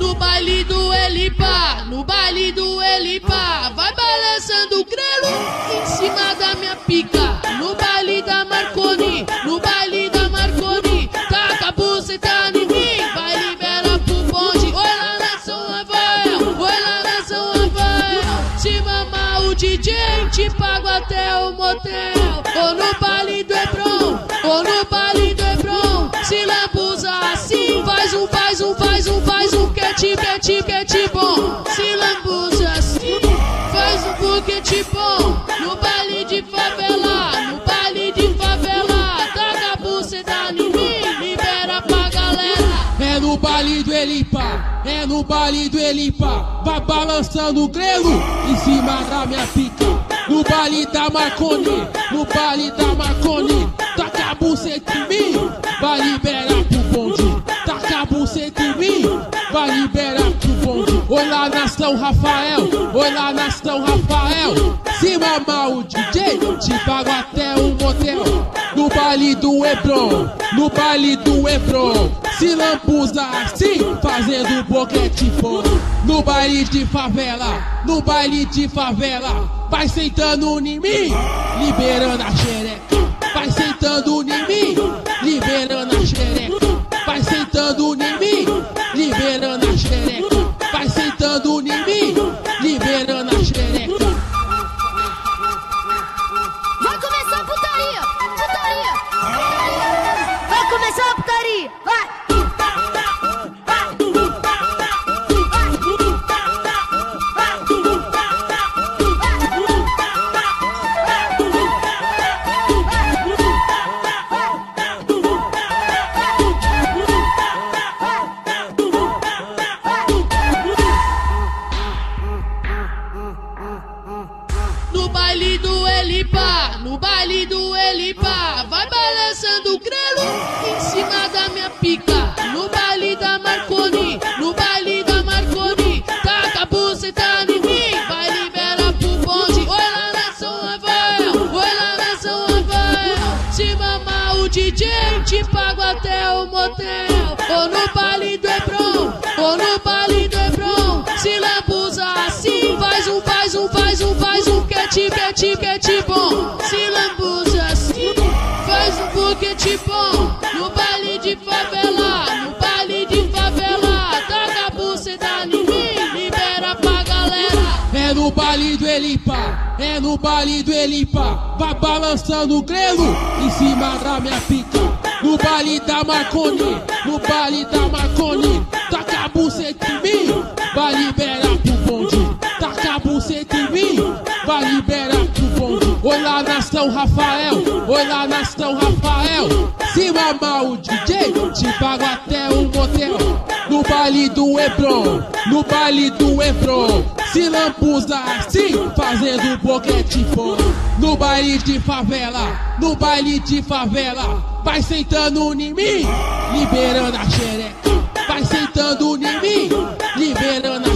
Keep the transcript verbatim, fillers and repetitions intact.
No baile do Elipa, no baile do Elipa, vai balançando o grelo em cima da minha pica. No baile da Marconi, no baile da Marconi, taca a buceta em mim, vai liberar pro bonde. Oi lá na São Rafael, oi lá na São Rafael. Se mamar o D J, te pago até o motel. Ou no baile do Hebron, ou no baile do Hebron, se lambuza assim, faz um, faz um, faz um, faz um quete, quete, quete bom. Se lambuza assim, faz um buquete bom. No baile de favela, no baile de favela, taca a buceta em mim, libera pra galera. É no baile do Elipa, é no baile do Elipa, vai balançando o grelo em cima da minha pica. No baile da Marconi, no baile da Marconi, taca a buceta em mim, vai liberar pro bonde. Taca a buceta em mim, vai liberar pro bonde. Oi lá na São Rafael, oi lá na São Rafael. Se mamar o D J, te pago até o motel. No baile do Hebron, no baile do Hebron, se lambuza assim, fazendo boquete bom. No baile de favela, no baile de favela, vai sentando em mim, liberando a xereca. Vai sentando em mim, liberando a xereca. Vai sentando em mim, liberando a xereca. Vai sentando em mim, liberando a xereca. Vai começar a putaria, putaria. Vai começar a putaria, vai. No baile do Elipa, no baile do Elipa, vai balançando o grelo em cima da minha pica. No baile da Marconi, no baile da Marconi, taca a buceta em mim, vai liberar pro bonde. Oi lá na São Rafael, oi lá na São Rafael. Se mamar o D J, te pago até o motel. Ou no baile do Hebron, ou no baile do Hebron, se lambuza assim, faz um, faz um, faz um, faz um quete, quete, quete bom. Se lambuza assim, faz um buquete bom. No baile de favela, no baile de favela, taca a buceta em mim, libera pra galera. É no baile do Elipa, é no baile do Elipa, vai balançando o grelo em cima da minha pica. No baile da Marconi, no baile da Marconi, taca a buceta em mim, vai liberar pro bonde. Taca a buceta em mim, vai liberar pro bonde. Oi lá na São Rafael, oi lá na São Rafael. Se mamar o D J, te pago até o motel. No baile do Hebron, no baile do Hebron, se lambuza assim, fazendo boquete bom. No baile de favela, no baile de favela, vai sentando em mim, liberando a xereca. Vai sentando em mim, liberando a